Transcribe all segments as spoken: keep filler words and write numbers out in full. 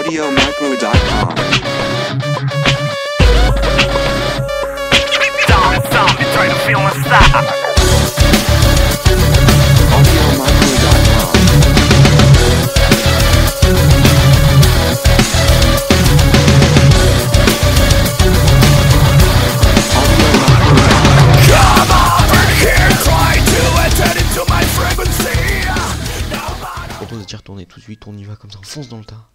audiomacro dot com. audiomacro dot com. Je propose d'y retourner tout de suite, on y va comme ça, on fonce dans le tas.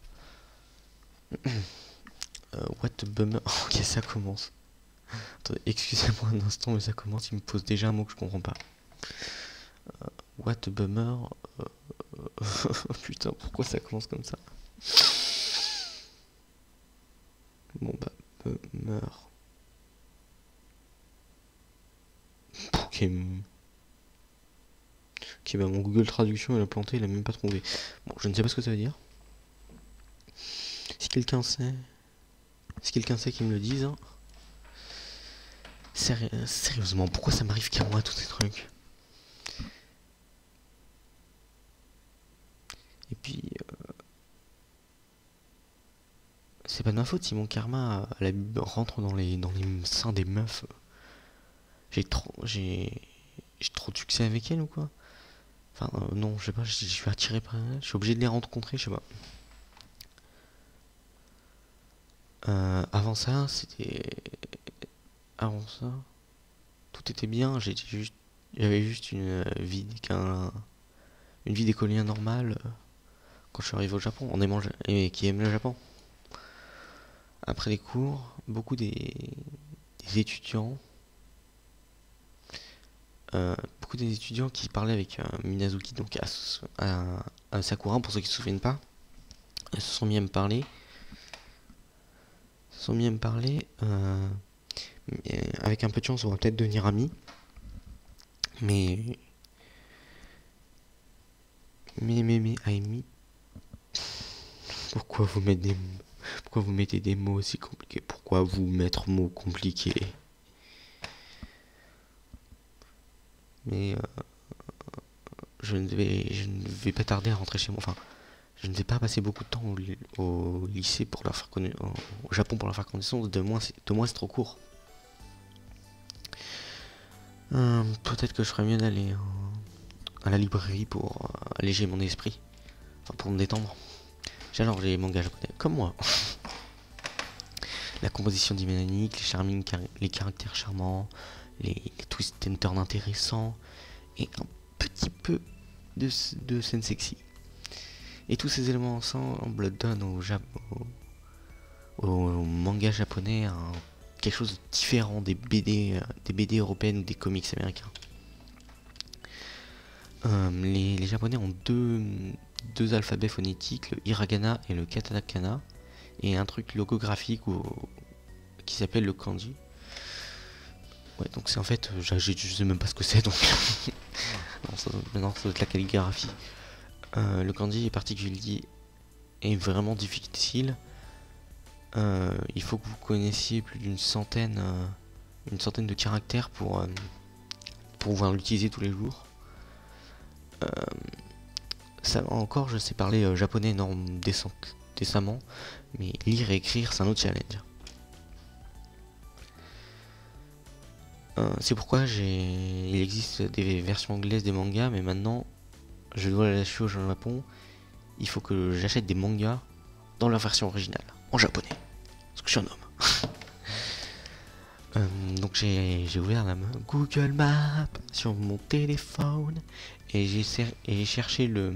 euh, what the bummer. Ok, ça commence. Attendez, excusez-moi un instant, mais ça commence, il me pose déjà un mot que je comprends pas. Euh, what the bummer. Euh... Putain, pourquoi ça commence comme ça? Bon bah, bummer. Ok. Ok, bah mon Google Traduction il a planté, il a même pas trouvé. Bon, je ne sais pas ce que ça veut dire. Si quelqu'un sait, si quelqu'un sait qu'il me le dise. Hein. Séri sérieusement, pourquoi ça m'arrive qu'à moi tous ces trucs? Et puis, euh... c'est pas de ma faute si mon karma à la... rentre dans les dans les seins des meufs. J'ai trop, j'ai, j'ai trop de succès avec elles ou quoi? Enfin, euh, non, je sais pas, je, je suis attiré par elles, je suis obligé de les rencontrer, je sais pas. Euh, avant ça, c'était... Avant ça, tout était bien, j'étais juste... J'avais juste une euh, vie qu'un... Une vie d'écolien normale euh, quand je suis arrivé au Japon, en aimant... Et qui aime le Japon. Après les cours, beaucoup des, des étudiants... Euh, beaucoup des étudiants qui parlaient avec euh, Minazuki, donc à, à, à Sakura, pour ceux qui se souviennent pas, ils se sont mis à me parler, se sont mis à me parler, euh, mais avec un peu de chance, on va peut-être devenir amis, mais, mais, mais, mais, Aimi, pourquoi vous mettez des, pourquoi vous mettez des mots aussi compliqués, pourquoi vous mettre mots compliqués? Mais euh, je ne vais je ne vais pas tarder à rentrer chez moi. Enfin, je ne vais pas passer beaucoup de temps au, au lycée pour leur faire connaître, au Japon pour leur faire connaissance. Deux mois, c'est deux mois, c'est trop court. Euh, Peut-être que je ferais mieux d'aller euh, à la librairie pour euh, alléger mon esprit, enfin pour me détendre. J'adore les mangas japonais, comme moi. La composition dynamique, les charming, les caractères charmants, les, les twists and turns intéressants et un petit peu de, de scène sexy. Et tous ces éléments ensemble donnent au, Japon, au, au manga japonais un, quelque chose de différent des B D, euh, des B D européennes ou des comics américains. Euh, les, les japonais ont deux, deux alphabets phonétiques, le hiragana et le katakana, et un truc logographique ou, qui s'appelle le kanji. Ouais, donc c'est en fait, je, je sais même pas ce que c'est, donc non, ça, maintenant ça doit être la calligraphie. Euh, le kanji est particulier et vraiment difficile. Euh, il faut que vous connaissiez plus d'une centaine, euh, une centaine de caractères pour, euh, pour pouvoir l'utiliser tous les jours. Euh, ça encore, je sais parler euh, japonais norme décemment, mais lire et écrire c'est un autre challenge. Euh, c'est pourquoi j'ai, il existe des versions anglaises des mangas, mais maintenant je dois lâcher au Japon. Il faut que j'achète des mangas dans leur version originale, en japonais, parce que je suis un homme. euh, donc j'ai ouvert la Google Maps sur mon téléphone et j'ai cherché le,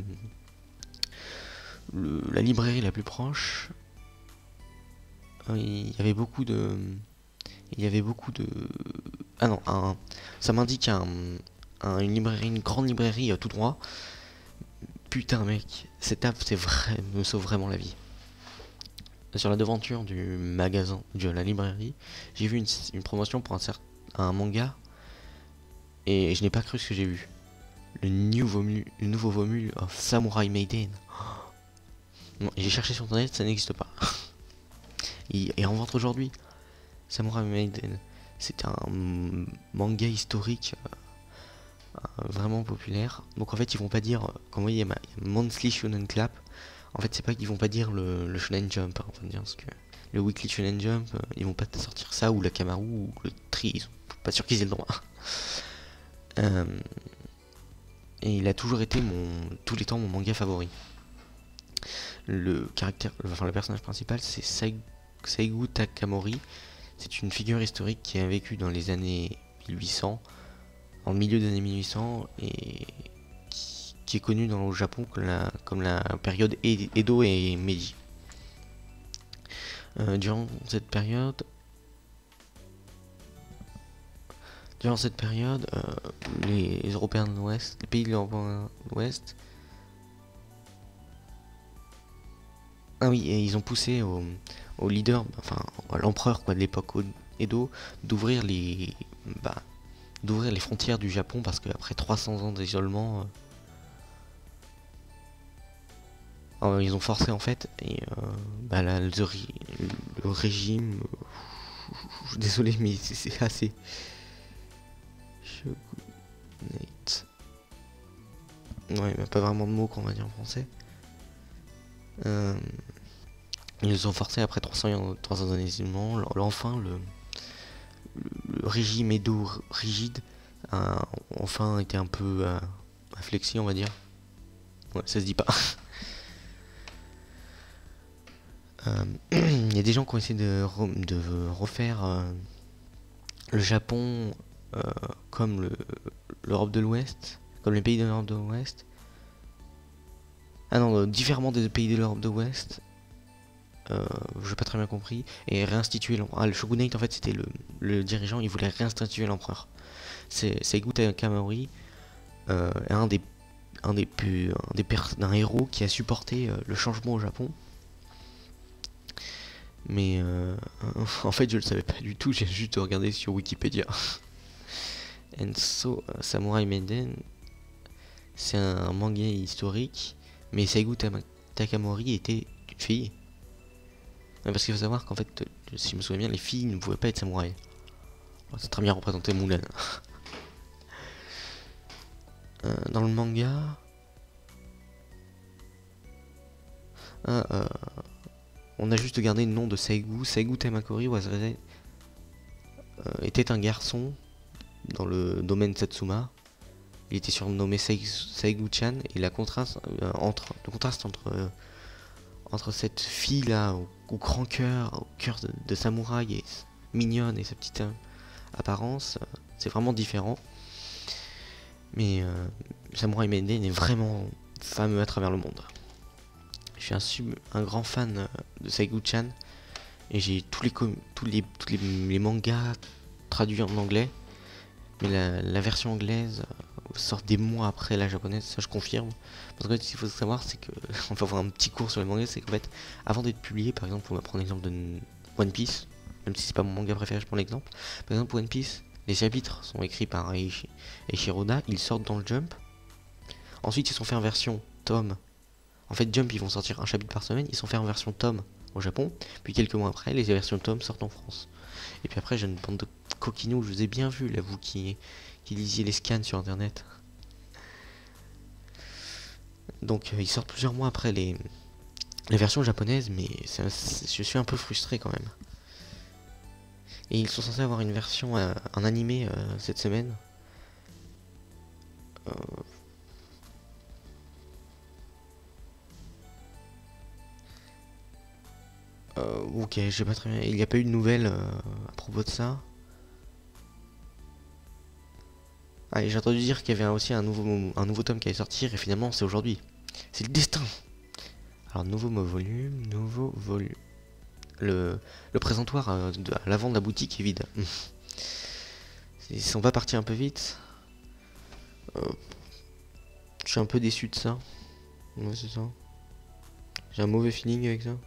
le la librairie la plus proche. Euh, il y avait beaucoup de il y avait beaucoup de ah non un, ça m'indique un, un, une librairie, une grande librairie euh, tout droit. Putain mec, cette app c'est vrai, me sauve vraiment la vie. Sur la devanture du magasin, de la librairie, j'ai vu une, une promotion pour un, certain, un manga et je n'ai pas cru ce que j'ai vu. Le nouveau, le nouveau volume of Samurai Maiden. Oh. J'ai cherché sur internet, ça n'existe pas. Et, et en vente aujourd'hui. Samurai Maiden, c'est un manga historique euh, vraiment populaire. Donc en fait ils vont pas dire, comme vous voyez, il y a Monthly Shonen Clap. En fait, c'est pas qu'ils vont pas dire le, le Shonen Jump, hein, on va dire, parce que le Weekly Shonen Jump, euh, ils vont pas te sortir ça, ou la Kamaru, ou le Tri, ils sont pas sûrs qu'ils aient le droit. Euh, et il a toujours été mon, tous les temps mon manga favori. Le caractère, enfin le personnage principal, c'est Sai- Seigu Takamori. C'est une figure historique qui a vécu dans les années mille huit cents, dans le milieu des années mille huit cents, et qui, qui est connue dans le Japon comme la, comme la période E- Edo et Meiji. Euh, durant cette période, durant cette période, euh, les Européens de l'Ouest, les pays de l'Europe de l'Ouest, ah oui, et ils ont poussé au, au leader, enfin à l'empereur quoi de l'époque Edo, d'ouvrir les, bah, d'ouvrir les frontières du Japon parce qu'après trois cents ans d'isolement, euh, euh, ils ont forcé en fait et euh, bah, là, le, le régime, euh, désolé mais c'est assez. Shogunate. Ouais, mais pas vraiment de mots qu'on va dire en français. Euh, ils les ont forcés après trois cents années d'isolement. Enfin, le, le, le régime Edo rigide a enfin été un peu euh, inflexi, on va dire. Ouais, ça se dit pas. Euh, Il y a des gens qui ont essayé de, re, de refaire euh, le Japon euh, comme le, l'Europe de l'Ouest, comme les pays de l'Europe de l'Ouest. Ah non, euh, différemment des pays de l'Europe de l'Ouest. Euh, j'ai pas très bien compris. Et réinstituer l'empereur. Ah, le shogunate en fait c'était le, le dirigeant, il voulait réinstituer l'empereur. C'est Seigu Takamori, euh, un des un des plus un des d'un héros qui a supporté euh, le changement au Japon. Mais euh, en fait je le savais pas du tout, j'ai juste regardé sur Wikipédia. And so uh, Samurai Maiden, c'est un manga historique, mais Seigu Takamori était une fille. Parce qu'il faut savoir qu'en fait, si je me souviens bien, les filles ne pouvaient pas être samouraïs. C'est très bien représenté Mulan. euh, dans le manga, ah, euh, on a juste gardé le nom de Seigu. Seigu Tamakori was, euh, était un garçon dans le domaine Satsuma. Il était surnommé Seigu-chan et la contraste euh, entre le contraste entre euh, entre cette fille là au, au grand cœur, au cœur de, de samouraï et mignonne et sa petite euh, apparence, euh, c'est vraiment différent. Mais euh, Samurai Maiden est vraiment fameux à travers le monde. Je suis un, sub, un grand fan euh, de Seigu-chan et j'ai tous les tous les tous les, les mangas traduits en anglais, mais la, la version anglaise euh, sort des mois après la japonaise, ça je confirme. Parce que ce qu'il faut savoir, c'est que on va avoir un petit cours sur les mangas, c'est qu'en fait, avant d'être publié, par exemple, on va prendre l'exemple de One Piece, même si c'est pas mon manga préféré, je prends l'exemple. Par exemple, One Piece, les chapitres sont écrits par Eiichiro Oda, ils sortent dans le Jump. Ensuite, ils sont faits en version tome. En fait, Jump, ils vont sortir un chapitre par semaine, ils sont faits en version tome au Japon. Puis quelques mois après, les versions tome sortent en France. Et puis après, j'ai une bande de coquinous, je vous ai bien vu, là, vous qui, qui lisiez les scans sur internet. Donc euh, ils sortent plusieurs mois après les, les versions japonaises, mais un, je suis un peu frustré quand même. Et ils sont censés avoir une version, euh, un animé euh, cette semaine. Euh... Euh, ok, j'ai pas très bien. Il n'y a pas eu de nouvelles euh, à propos de ça. Ah, et j'ai entendu dire qu'il y avait aussi un nouveau, un nouveau tome qui allait sortir, et finalement c'est aujourd'hui. C'est le destin. Alors, nouveau volume, nouveau volume. Le, le présentoir euh, de, à l'avant de la boutique est vide. Ils sont pas partis un peu vite. Euh, je suis un peu déçu de ça. Ouais, c'est ça. J'ai un mauvais feeling avec ça.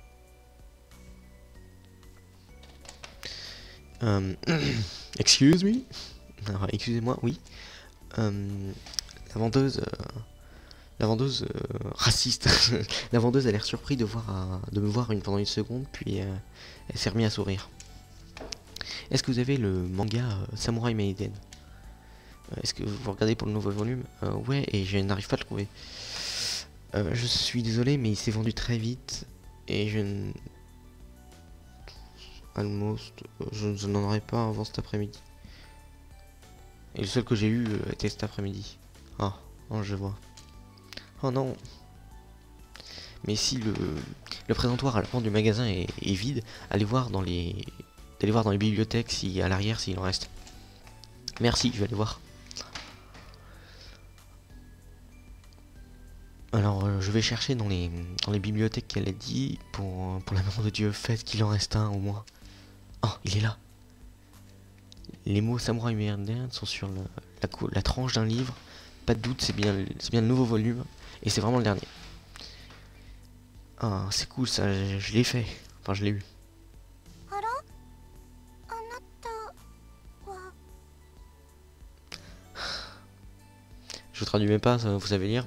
Euh, excuse me. Alors, excusez-moi, oui. Euh, la vendeuse, euh, la vendeuse euh, raciste. La vendeuse a l'air surprise de voir, euh, de me voir une, pendant une seconde, puis euh, elle s'est remise à sourire. Est-ce que vous avez le manga euh, Samurai Maiden? euh, Est-ce que vous regardez pour le nouveau volume? euh, Ouais, et je n'arrive pas à le trouver. Euh, je suis désolé, mais il s'est vendu très vite et je ne... Almost, euh, je, je n'en aurai pas avant cet après-midi. Et le seul que j'ai eu euh, était cet après-midi. Ah, oh, je vois. Oh non. Mais si le, le présentoir à la porte du magasin est, est vide, allez voir dans les, allez voir dans les bibliothèques si à l'arrière s'il en reste. Merci, je vais aller voir. Alors euh, je vais chercher dans les, dans les bibliothèques qu'elle a dit pour, pour l'amour de Dieu, faites qu'il en reste un au moins. Oh, il est là. Les mots samouraï moderne sont sur le- la, cou- la tranche d'un livre. Pas de doute, c'est bien, le- c'est bien le nouveau volume. Et c'est vraiment le dernier. Ah, c'est cool ça, je, je l'ai fait. Enfin, je l'ai eu. あらあなたは Je vous traduis même pas, ça, vous savez lire.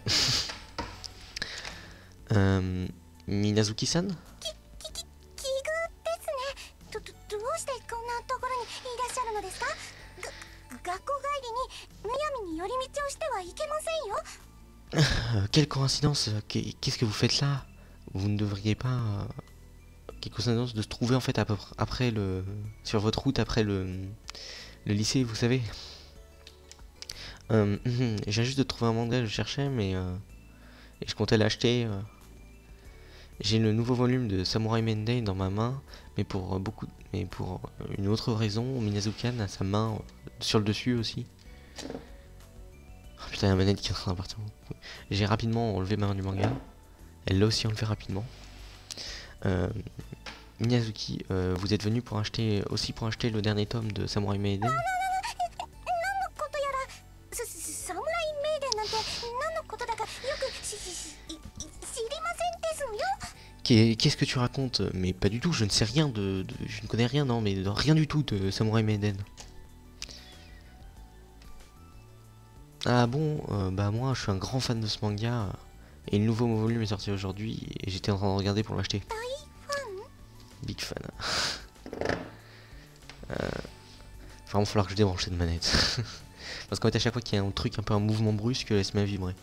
euh, Minazuki-san ききき奇遇ですねどどどうしてこんなところにいらっしゃるのですかが学校帰りにむやみに寄り道をしてはいけませんよ Euh, Quelle coïncidence, euh, qu'est- qu'est-ce que vous faites là? Vous ne devriez pas... euh, Quelle coïncidence de se trouver en fait à peu près après le... sur votre route après le, le lycée, vous savez. Euh, hum, je viens juste de trouver un manga que je cherchais, mais... euh, et je comptais l'acheter. euh. J'ai le nouveau volume de Samurai Mendai dans ma main, mais pour euh, beaucoup... mais pour euh, une autre raison, Minazukan a sa main euh, sur le dessus aussi. Oh, putain, la manette qui est en train de partir. J'ai rapidement enlevé ma main du manga. Elle l'a aussi enlevé rapidement. Euh, Minazuki, euh, vous êtes venu pour acheter aussi pour acheter le dernier tome de Samurai Maiden. 何のことやらすすサムライメイデンなんて何のことだかよくしししいい知りませんですのよ Qu'est- Qu'est-ce que tu racontes? Mais pas du tout, je ne sais rien de, de- je ne connais rien, non, mais de rien du tout de Samurai Maiden. Ah bon, euh, bah moi je suis un grand fan de ce manga et le nouveau volume est sorti aujourd'hui et j'étais en train de regarder pour l'acheter. ファン Big fan. euh, Vraiment falloir que je débranche cette manette. Parce qu'en fait à chaque fois qu'il y a un truc un peu un mouvement brusque, elle se met à vibrer.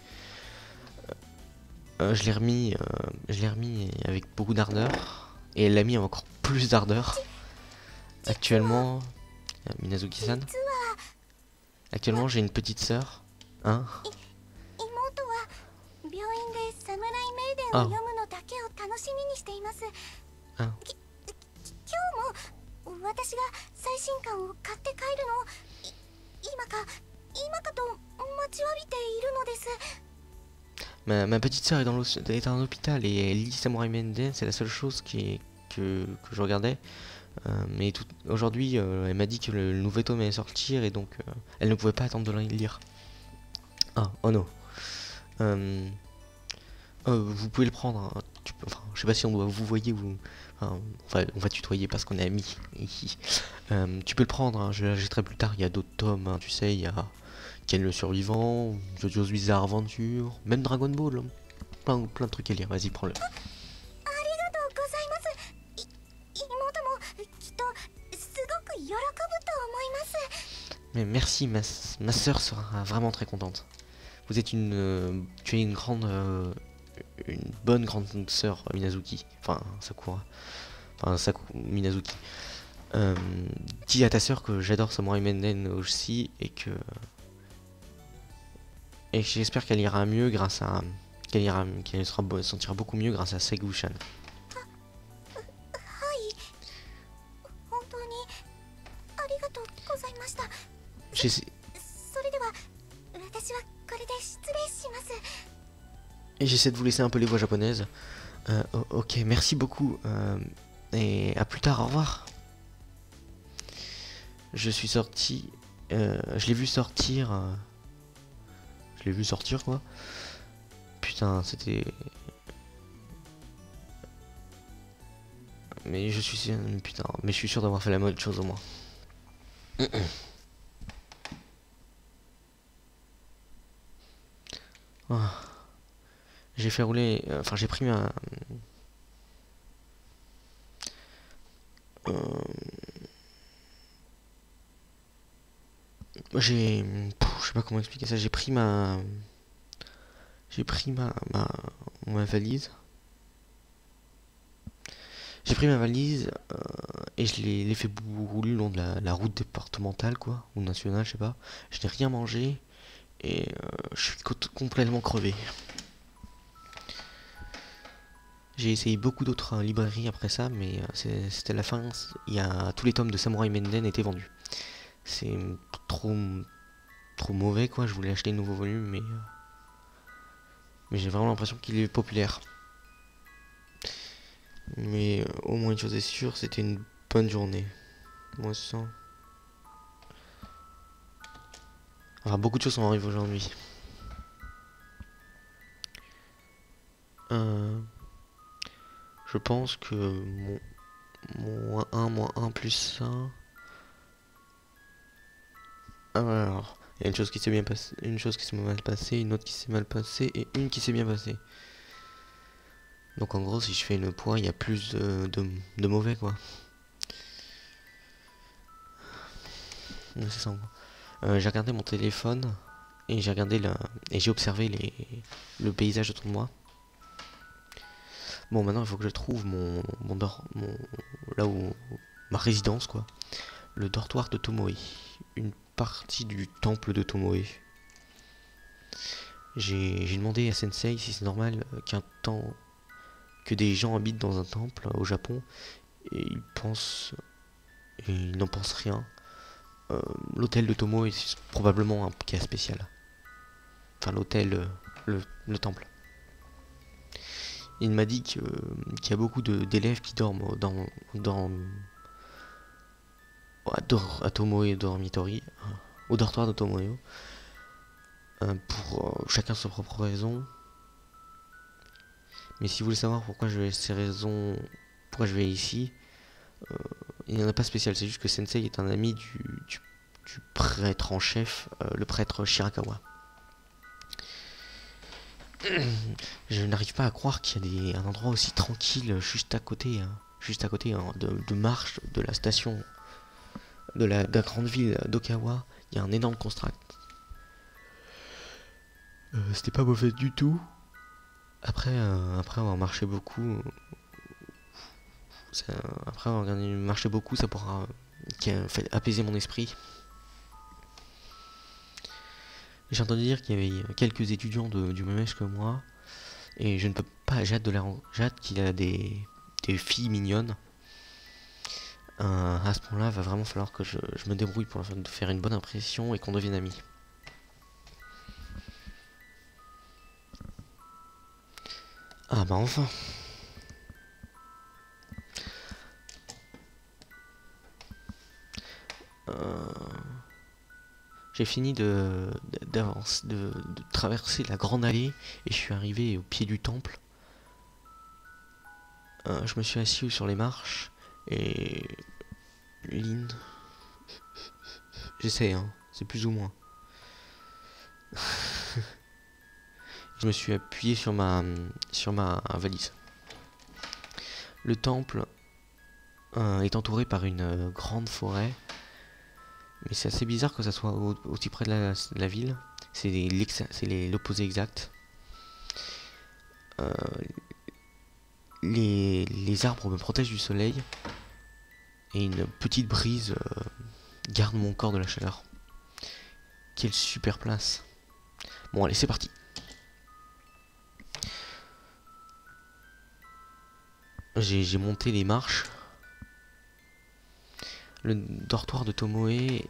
Euh, je l'ai remis, euh, je l'ai remis avec beaucoup d'ardeur et elle l'a mis avec encore plus d'ardeur. Actuellement, euh, Minazuki-san, 実は actuellement j'ai une petite sœur, hein, 妹は病院でサムライメイデンあを読むのだけを楽しみにしています。 あきき今日も私が最新刊を買って帰るのをい今か今かと待ちわびているのです。 ma, ma petite sœur est dans, l'hos- est dans l'hôpital et elle lit Samurai Menden, c'est la seule chose qui est, que, que je regardais. Euh, mais tout- aujourd'hui, euh, elle m'a dit que le, le nouveau tome allait sortir et donc euh, elle ne pouvait pas attendre de le lire. Ah, oh non. Euh, euh, vous pouvez le prendre. Hein, tu peux- enfin, je sais pas si on doit vous voyer ou. Enfin, on, va, on va tutoyer parce qu'on est amis. Euh, tu peux le prendre, hein, je l'achèterai plus tard. Il y a d'autres tomes, hein, tu sais. Il y a Ken le survivant, JoJo's Bizarre Adventure, même Dragon Ball. Hein. Plein, plein de trucs à lire. Vas-y, prends-le. ありがとうございます。い妹もきっとすごく喜ぶと思います。 Mais merci, ma, ma soeur sera vraiment très contente. Vous êtes une, euh, tu es une grande, euh, une bonne grande sœur Minazuki. Enfin, Sakura. Enfin, Saku, Minazuki. Euh, dis à ta sœur que j'adore Samurai Menden aussi et que et j'espère qu'elle ira mieux grâce à qu'elle ira, qu'elle sera se sentira beaucoup mieux grâce à Segu-chan. はい本当にありがとうございました。 J'essa- それでは私はこれで失礼します。 Et j'essaie de vous laisser un peu les voix japonaises. Euh, o- ok, merci beaucoup. euh, et à plus tard, au revoir. Je suis sorti. euh, je l'ai vu sortir. euh, je l'ai vu sortir quoi. Putain, c'était. Mais je suis sûr. Putain, mais je suis sûr d'avoir fait la mode chose au moins. Ah. J'ai fait rouler. euh, Enfin, j'ai pris ma. Euh, j'ai. Pff, je sais pas comment expliquer ça. J'ai pris ma. J'ai pris ma. ma ma valise. J'ai pris ma valise euh, et je l'ai l'ai fait rouler le long de la, la route départementale, quoi, ou nationale, je sais pas. Je n'ai rien mangé et euh, je suis co- complètement crevé. J'ai essayé beaucoup d'autres euh, librairies après ça, mais euh, c'est- c'était la fin. Il y a tous les tomes de Samurai Menden étaient vendus. C'est trop trop mauvais, quoi. Je voulais acheter un nouveau volume, mais euh, mais j'ai vraiment l'impression qu'il est populaire. Mais euh, au moins une chose est sûre, c'était une bonne journée. Moi ça. Enfin, beaucoup de choses sont arrivées aujourd'hui. Euh, je pense que mon moins un, moins un plus un. Alors, il y a une chose qui s'est bien passée, une chose qui s'est mal passée, une autre qui s'est mal passée et une qui s'est bien passée. Donc en gros, si je fais le poids, il y a plus de, de, de mauvais, quoi. Ouais, c'est ça. En gros. Euh, j'ai regardé mon téléphone et j'ai regardé la, et j'ai observé les, le paysage autour de moi. Bon, maintenant il faut que je trouve mon, mon, dor, mon là où ma résidence, quoi. Le dortoir de Tomoe, une partie du temple de Tomoe. J'ai j'ai demandé à Sensei si c'est normal euh, qu'un temps que des gens habitent dans un temple euh, au Japon et ils pensent et ils n'en pensent rien. Euh, l'hôtel de Tomoe est probablement un cas spécial. Enfin l'hôtel, euh, le, le temple. Il m'a dit que, qu'il y a beaucoup de- d'élèves qui dorment dans, dans à, Dor- à Tomoe Dormitory, euh, au dortoir de Tomoe, euh, pour euh, chacun sa propre raison. Mais si vous voulez savoir pourquoi je vais ces raisons, pourquoi je vais ici, euh, il n'y en a pas spécial. C'est juste que Sensei est un ami du, du, du prêtre en chef, euh, le prêtre Shirakawa. Je n'arrive pas à croire qu'il y a des, un endroit aussi tranquille juste à côté, hein, juste à côté hein, de, de marche de la station de la, de la grande ville d'Okawa. Il y a un énorme construct. Euh, C'était pas mauvais du tout. Après, euh, après avoir marché beaucoup, ça, après avoir marché beaucoup, ça pourra qui a fait apaiser mon esprit. J'ai entendu dire qu'il y avait quelques étudiants de, du même âge que moi, et je ne peux pas, j'ai hâte de la, j'ai hâte qu'il a des, des filles mignonnes. Euh, à ce point-là, va vraiment falloir que je, je me débrouille pour faire une bonne impression et qu'on devienne amis. Ah bah enfin. Euh, J'ai fini de, d'avance, de, de traverser la grande allée et je suis arrivé au pied du temple. Euh, je me suis assis sur les marches et Lynn, j'essaie, hein, c'est plus ou moins. Je me suis appuyé sur ma sur ma valise. Le temple euh, est entouré par une euh, grande forêt, mais c'est assez bizarre que ça soit au, aussi près de la, de la ville. C'est l'opposé exact. Euh, les, les arbres me protègent du soleil et une petite brise euh, garde mon corps de la chaleur. Quelle super place. Bon allez, c'est parti. J'ai monté les marches. Le dortoir de Tomoe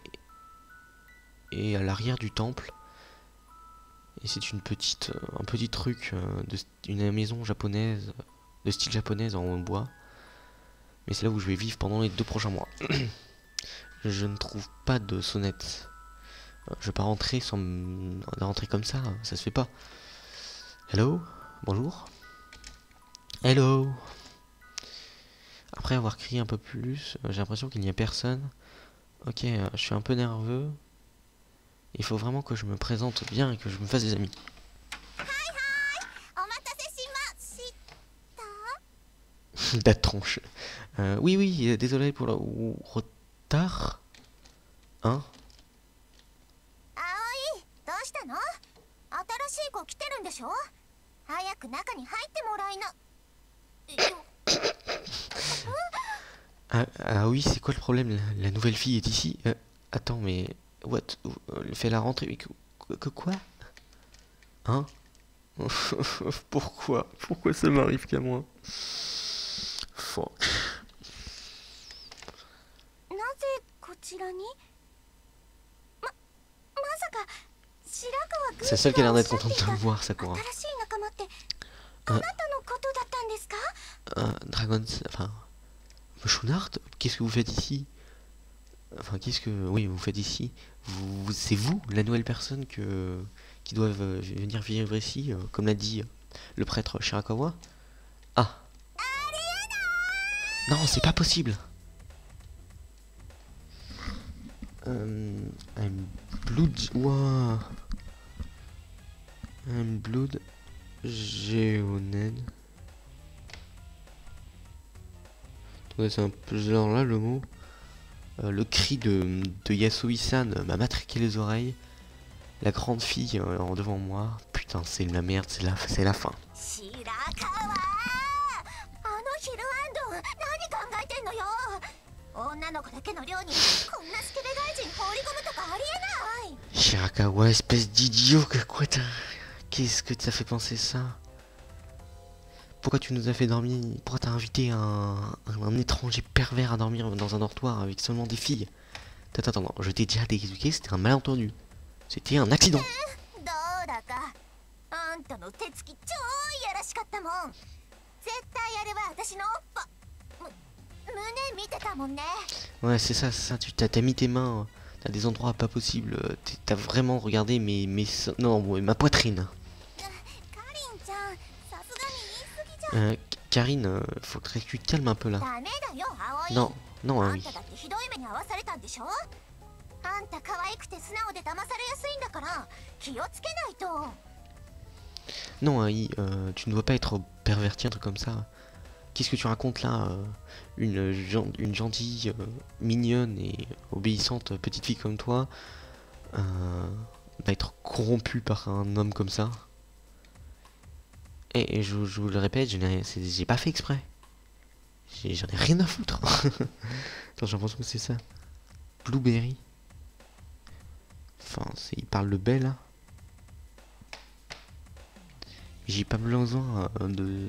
est à l'arrière du temple. Et c'est une petite, un petit truc, euh, de, une maison japonaise, de style japonaise en bois. Mais c'est là où je vais vivre pendant les deux prochains mois. Je ne trouve pas de sonnette. Je vais pas rentrer sans rentrer comme ça, ça se fait pas. Hello, bonjour. Hello. Après avoir crié un peu plus, j'ai l'impression qu'il n'y a personne. Ok, euh, je suis un peu nerveux. Il faut vraiment que je me présente bien et que je me fasse des amis. La tronche. Euh, oui, oui, désolé pour le retard. Hein? 葵、どうしたの？新しい子来てるんでしょ？ 早く中に入ってもらいな。 Ah, ah oui, c'est quoi le problème? La, la nouvelle fille est ici. Euh, attends, mais... What? Elle fait la rentrée... Mais que, que quoi? Hein? Pourquoi? Pourquoi ça m'arrive qu'à moi? Fuck. なぜこちらに？ま、まさか白川軍 C'est celle qui a l'air がおっ d'être しゃってい contente de た me voir, Sakura. 新しい仲間ってあなたのことだったんですか？ Euh, Dragon... Enfin... Chouinard, qu'est-ce que vous faites ici? Enfin, qu'est-ce que... Oui, vous faites ici. Vous... C'est vous, la nouvelle personne que... qui doivent euh, venir vivre ici, euh, comme l'a dit euh, le prêtre Shirakawa? Ah. Non, c'est pas possible. Euh... Un blood... Ouah. Un blood... Géonène. C'est un peu genre là le mot. Euh, le cri de, de Yasui-san m'a matraqué les oreilles. La grande fille euh, en devant moi. Putain, c'est la merde, c'est la, c'est la fin. 白川、あのヒルアンド何考えてんのよ。女の子だけの寮にこんなスケベ外人放り込むとかありえない。 Shirakawa, espèce d'idiot, que quoi t'as... Qu'est-ce que t'as fait penser ça? Pourquoi tu nous as fait dormir? Pourquoi t'as invité un, un, un étranger pervers à dormir dans un dortoir avec seulement des filles? Attends, attends, attends, je t'ai déjà expliqué, c'était un malentendu. C'était un accident. どうだかあんたの手つき超いやらしかったもん。絶対あれは私のおっぱむ胸見てたもんね。 Ouais, c'est ça, c'est ça, tu t'as t'as mis tes mains à des endroits pas possibles. t'es- T'as vraiment regardé mes... mes so- non, ouais, ma poitrine. カリンちゃん、さすがに言い過ぎじゃん。 Euh, Karine, euh, faut que tu te calmes un peu là. ダメだよ、葵。 Non, non, あ hein, ん oui. ただってひどい目に遭わされたんでしょ。あんた可愛くて素直で騙されやすいんだから気をつけないと。 Non, hein, oui, euh, tu ne dois pas être perverti, un truc comme ça. Qu'est-ce que tu racontes là? euh, une, gen- une gentille, euh, mignonne et obéissante petite fille comme toi euh, va être corrompue par un homme comme ça. Et, et je, je vous le répète, je n'ai c'est- j'ai pas fait exprès. J'ai- J'en ai rien à foutre. Attends, j'ai l'impression que c'est ça. Blueberry. Enfin, c'est- il parle de belle là. J'ai pas besoin euh, de...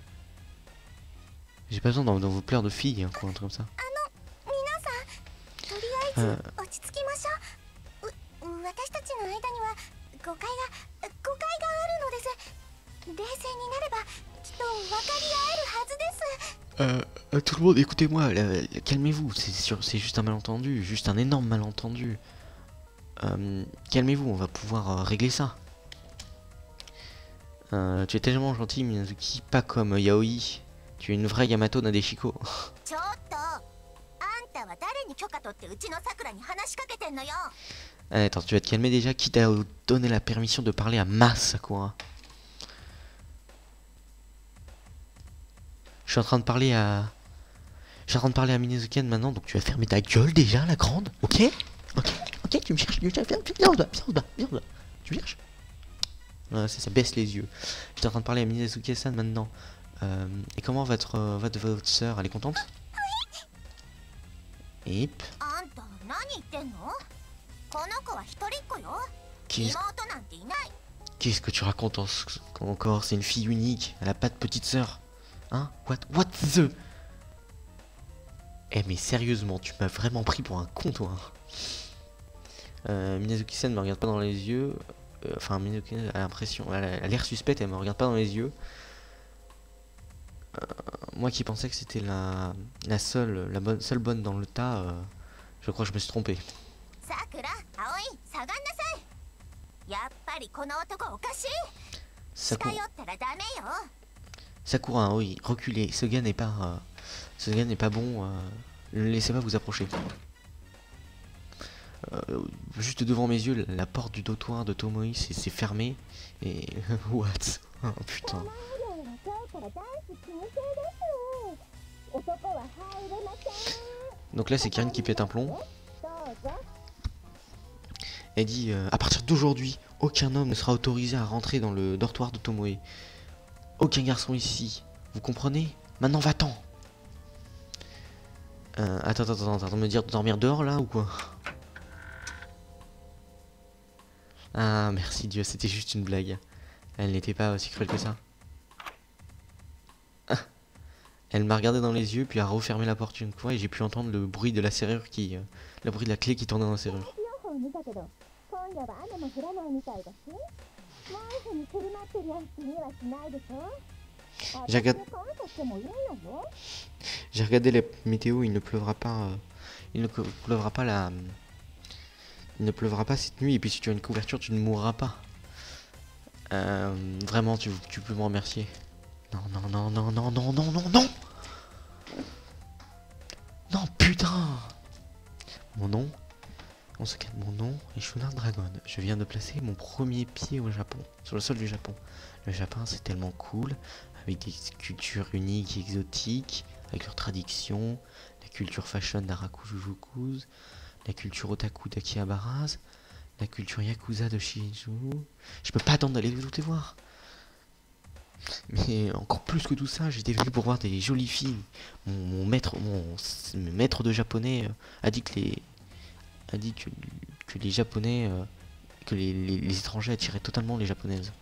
J'ai pas besoin d'en d'en vous plaire de filles, hein, quoi, un truc comme ça. 皆さん、とりあえず落ち着きましょう。う私たちの間には誤解が誤解があるのです。冷静になればきっと分かり合えるはずです。 Euh, euh, tout le monde, écoutez-moi, euh, calmez-vous, c'est sûr, c'est juste un malentendu, juste un énorme malentendu. Euh, calmez-vous, on va pouvoir euh, régler ça. Euh, tu es tellement gentil, Minazuki, pas comme Yaoi. Tu es une vraie Yamato Nadeshiko. ちょっと、あんたは誰に許可取ってうちのさくらに話しかけてんのよ。 Allez, attends, tu vas te calmer déjà, qui t'a donné la permission de parler à Mas Sakura? Je suis en train de parler à... Je suis en train de parler à Minazuki maintenant, donc tu vas fermer ta gueule déjà, la grande, ok? Ok, ok, tu me cherches, viens, viens, viens, viens, viens, viens, viens, viens, tu me cherches? Ouais, c'est ça, baisse les yeux. J'étais en train de parler à Minazuki-san maintenant. Euh, et comment va votre, euh, votre, votre soeur? Elle est contente? Hip. あんた何言ってんの？この子は一人っ子よ。 Qu'est-ce 妹なんていない。 qu'est-ce que tu racontes en- encore? C'est une fille unique. Elle a pas de petite sœur. Hein? What? What the? Eh mais sérieusement, tu m'as vraiment pris pour un con, toi. Euh, Minazuki-san me regarde pas dans les yeux. Euh, Enfin, Minazuki a l'impression... Elle a elle a l'air suspecte, elle me regarde pas dans les yeux. Euh, moi qui pensais que c'était la, la seule, la bonne, seule bonne dans le tas, euh, je crois que je me suis trompé. さくら、葵、下がんなさい。やっぱりこの男おかしい。近 Sakura, 寄ったらダメよ。 Sakura, oui, reculez. Ce gars n'est pas, euh, ce gars n'est pas bon. Euh, ne le laissez pas vous approcher. Euh, juste devant mes yeux, la, la porte du dortoir de Tomoe s'est s'est fermée. Et what? Oh putain. Donc là, c'est Karine qui pète un plomb. Elle dit euh, à partir d'aujourd'hui, aucun homme ne sera autorisé à rentrer dans le dortoir de Tomoe. Aucun garçon ici. Vous comprenez? Maintenant va-t'en. Euh, attends, attends, attends, attends, me dire de dormir dehors là ou quoi? Ah, merci Dieu, c'était juste une blague. Elle n'était pas aussi cruelle que ça. Ah. Elle m'a regardé dans les yeux, puis a refermé la porte une fois et j'ai pu entendre le bruit de la serrure qui... Euh, le bruit de la clé qui tournait dans la serrure. J'ai regardé... J'ai regardé la météo, il ne pleuvra pas... Euh, il ne pleuvra pas la... Il ne pleuvra pas cette nuit, et puis si tu as une couverture, tu ne mourras pas. Euh, vraiment, tu, tu peux me remercier. Non, non, non, non, non, non, non, non, non. Non, putain. Mon nom, on se calme, mon nom est Shunan Dragon. Je viens de placer mon premier pied au Japon, sur le sol du Japon. Le Japon, c'est tellement cool, avec des cultures uniques et exotiques, avec leurs traditions, la culture fashion d'Araku Jujukuz, la culture otaku d'Akihabaras, la culture yakuza de Shiju. Je peux pas attendre d'aller tout et voir. Mais encore plus que tout ça, j'étais venu pour voir des jolies filles. Mon, mon maître, mon, mon maître de japonais euh, a dit que les, a dit que, que les japonais, euh, que les, les, les étrangers attiraient totalement les japonaises.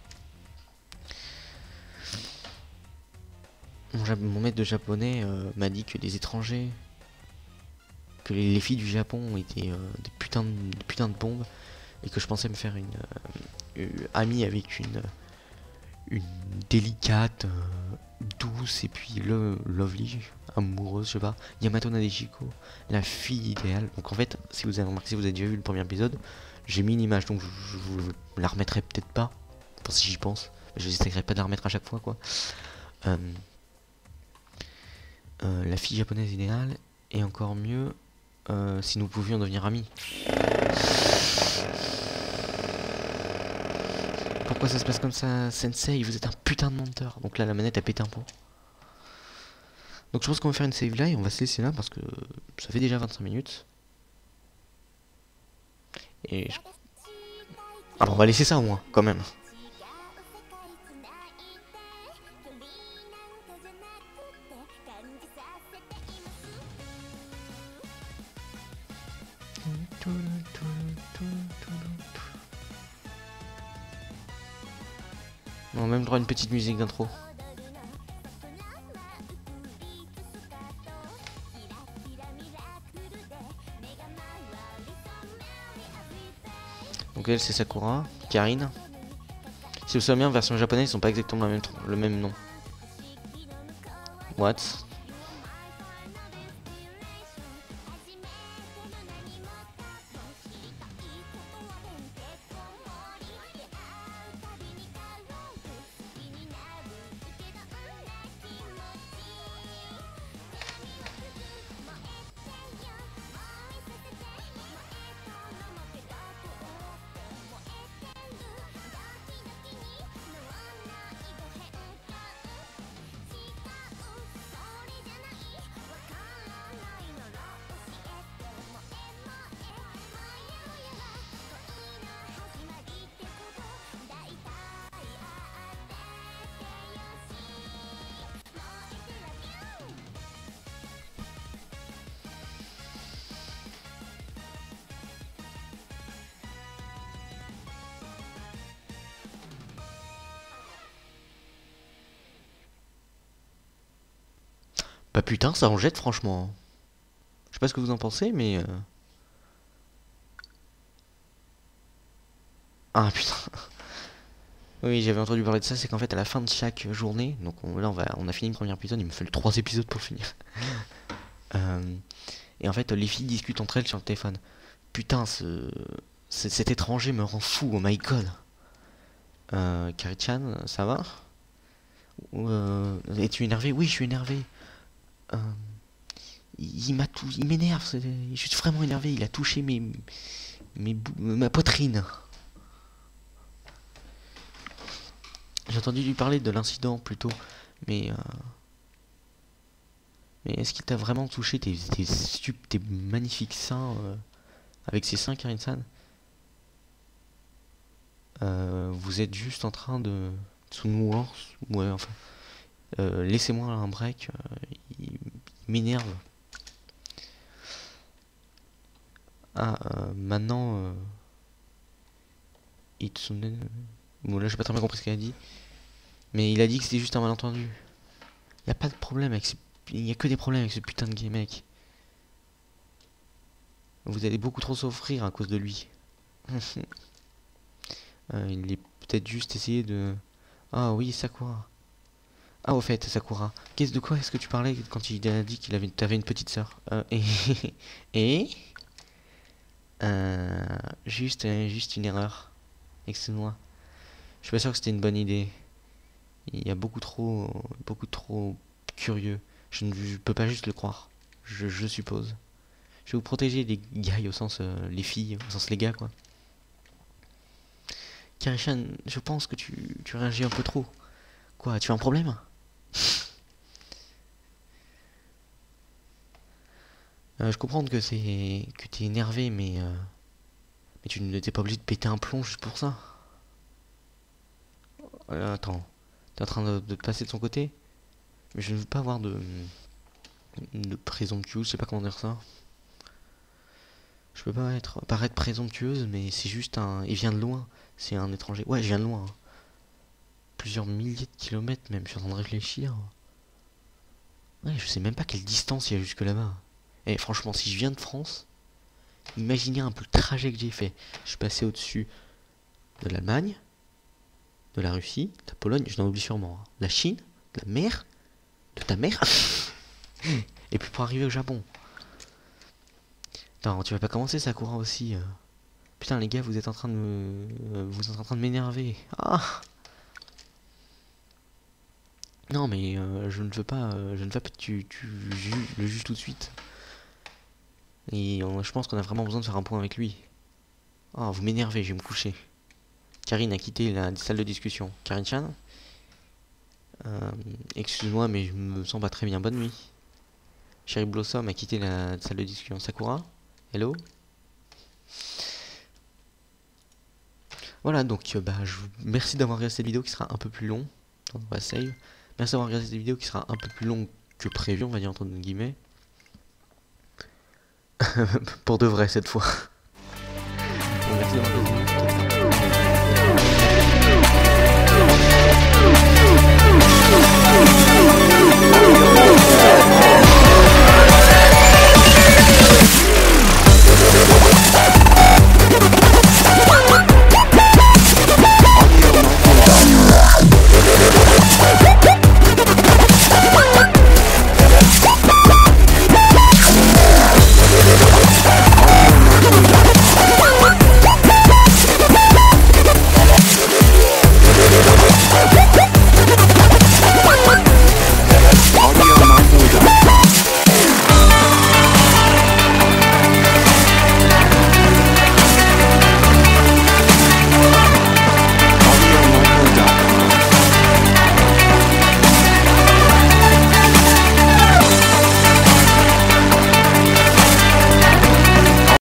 Mon, mon maître de japonais euh, m'a dit que les étrangers, que les, les filles du Japon étaient euh, des putains de, des putains de bombes et que je pensais me faire une euh, euh, amie avec une une délicate, euh, douce et puis le lovely, amoureuse, je sais pas, Yamato Nadeshiko, la fille idéale. Donc en fait, si vous avez remarqué, si vous avez déjà vu le premier épisode, j'ai mis une image, donc je, je, je la remettrai peut-être pas, pour si j'y pense, je n'essaierai pas de la remettre à chaque fois quoi. Euh, euh, la fille japonaise idéale, et encore mieux, euh, si nous pouvions devenir amis. Pourquoi ça se passe comme ça, Sensei? Vous êtes un putain de menteur. Donc là, la manette a pété un pot. Donc je pense qu'on va faire une save là et on va se laisser là parce que ça fait déjà vingt-cinq minutes. Et je... Alors on va laisser ça au moins, quand même. On a même droit à une petite musique d'intro. Donc elle c'est Sakura, Karine. Si vous savez bien, en version japonaise ils sont pas exactement le même, le même nom. What? Bah putain, ça en jette franchement. Je sais pas ce que vous en pensez, mais... Euh... Ah putain. Oui, j'avais entendu parler de ça, c'est qu'en fait à la fin de chaque journée, donc on, là on, va, on a fini le premier épisode, il me fait trois épisodes pour finir. euh, et en fait les filles discutent entre elles sur le téléphone. Putain, ce, cet étranger me rend fou, oh my god. Euh, Kari-chan, ça va? euh, Es-tu énervé? Oui, je suis énervé. Euh, il m'a tout, il m'énerve, je suis vraiment énervé, il a touché mes, mes ma poitrine. J'ai entendu lui parler de l'incident plutôt, mais euh, mais est-ce qu'il t'a vraiment touché tes, tes, tes, tes magnifiques seins euh, avec ses seins, Karin-san? euh, Vous êtes juste en train de Tsunuors, ouais, enfin. Euh, Laissez-moi un break, euh, il, il m'énerve. Ah, euh, maintenant. Euh, Itsune. Bon, là, j'ai pas très bien compris ce qu'elle a dit. Mais il a dit que c'était juste un malentendu. Y a pas de problème avec ce. Il y a que des problèmes avec ce putain de gay mec. Vous allez beaucoup trop souffrir à cause de lui. euh, il est peut-être juste essayé de. Ah oui, Sakura. Ah, au fait, Sakura. Qu'est-ce de quoi est-ce que tu parlais quand il a dit qu'il avait, t'avais une petite sœur euh, Et. et euh, juste, euh, juste une erreur. Excuse-moi. Je suis pas sûr que c'était une bonne idée. Il y a beaucoup trop, beaucoup trop curieux. Je ne je peux pas juste le croire. Je, je suppose. Je vais vous protéger les gars au sens euh, les filles, au sens les gars quoi. Karishan, je pense que tu, tu réagis un peu trop. Quoi, tu as un problème? euh, Je comprends que c'est que t'es énervé, mais euh, mais tu n'étais pas obligé de péter un plomb juste pour ça. Euh, attends, t'es en train de, de te passer de son côté? Mais je ne veux pas avoir de de présomptueux, je sais pas comment dire ça. Je peux pas être paraître présomptueuse, mais c'est juste un. Il vient de loin. C'est un étranger. Ouais, je viens de loin. Hein. Plusieurs milliers de kilomètres même. Je suis en train de réfléchir. Ouais, je sais même pas quelle distance il y a jusque là-bas. Et franchement, si je viens de France, imaginez un peu le trajet que j'ai fait. Je suis passé au-dessus de l'Allemagne, de la Russie, de la Pologne, je n'en oublie sûrement. Hein. La Chine, de la mer, de ta mère. Et puis pour arriver au Japon. Attends, tu vas pas commencer Sakura aussi. euh. Putain les gars, vous êtes en train de me... Vous êtes en train de m'énerver. Ah non mais euh, je ne veux pas... euh, je ne veux pas que tu, tu ju- le juges tout de suite. Et euh, je pense qu'on a vraiment besoin de faire un point avec lui. Ah, vous m'énervez, je vais me coucher. Karine a quitté la salle de discussion. Karine-chan euh, excuse-moi mais je me sens pas très bien. Bonne nuit. Cherry Blossom a quitté la salle de discussion. Sakura, hello. Voilà, donc euh, bah, je vous merci d'avoir regardé cette vidéo qui sera un peu plus long. On va save. Merci d'avoir regardé cette vidéo qui sera un peu plus longue que prévu, on va dire entre guillemets. Pour de vrai cette fois. Bon, merci d'avoir regardé.